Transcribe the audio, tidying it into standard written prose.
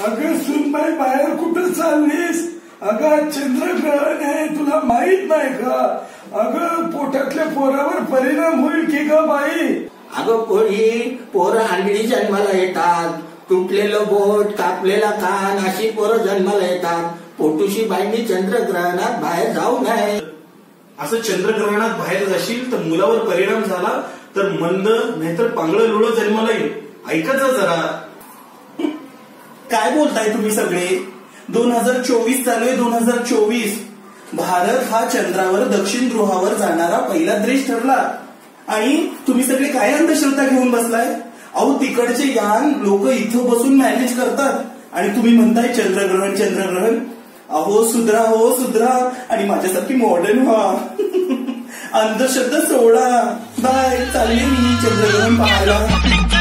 अगं सुनबाई बाहेर कुठं चाललीस? अगं चंद्रग्रहण आहे, तुला माहित नाही का? अगं पोटातल्या पोरावर परिणाम होईल की ग बाई? अगं पोरी, पोरं आंधळी जन्माला येतात, तुटलेलं बोट, कापलेला कान अशी पोरं जन्माला येतात. पोटुशी बाईंनी चंद्रग्रहणात बाहेर जाऊ नये. असं चंद्रग्रहणात बाहेर जाशील तर मुलावर परिणाम झाला तर मंद नाहीतर पांगळं लुळं जन्माला येईल. ऐकत जा जरा. काय बोलताय तुम्ही सगळे? 2024 चालू आहे. 2024 भारत हा चंद्रावर दक्षिण ध्रुवावर जाणारा पहिला देश ठरला आणि तुम्ही सगळे काय अंधश्रद्धा घेऊन बसलाय? अहो तिकडचे यान लोक इथं बसून मॅनेज करतात आणि तुम्ही म्हणताय चंद्रग्रहण चंद्रग्रहण. अहो सुधरा, हो सुधरा आणि माझ्यासारखी मॉडर्न व्हा. अंधश्रद्धा सोडा. बाय, चालले मी चंद्रग्रहण पाहायला.